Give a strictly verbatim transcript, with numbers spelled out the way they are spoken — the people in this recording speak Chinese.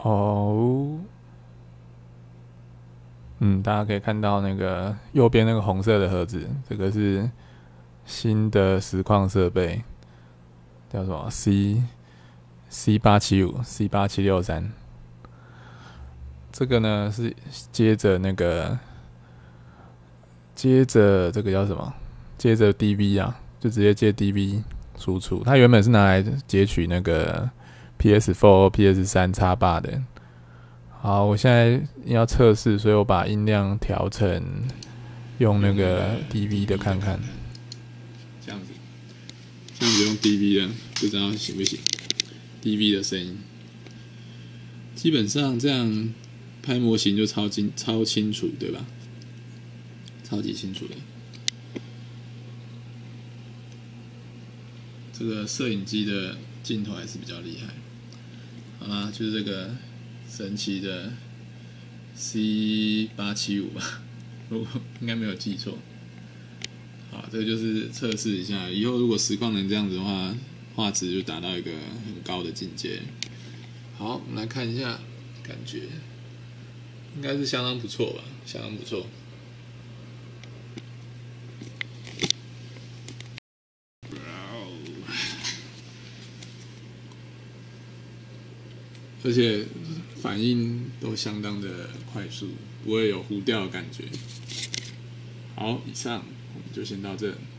哦，嗯，大家可以看到那个右边那个红色的盒子，这个是新的实况设备，叫什么 C C 八七五 C 八七六三。这个呢是接着那个接着这个叫什么？接着 D V 啊，就直接接 D V 输出。它原本是拿来截取那个 P S 四、P S 三 插霸的。好，我现在要测试，所以我把音量调成用那个 D V 的看看。 这样子，这样子用 D V 的，不知道行不行 ？D V 的声音，基本上这样拍模型就超清超清楚，对吧？超级清楚的。这个摄影机的镜头还是比较厉害。好啦，就是这个神奇的 C 八七五吧，如果应该没有记错。好，这个就是测试一下，以后如果实况能这样子的话，画质就达到一个很高的境界。好，我们来看一下，感觉应该是相当不错吧，相当不错。而且反应都相当的快速，不会有糊掉的感觉。好，以上我们就先到这。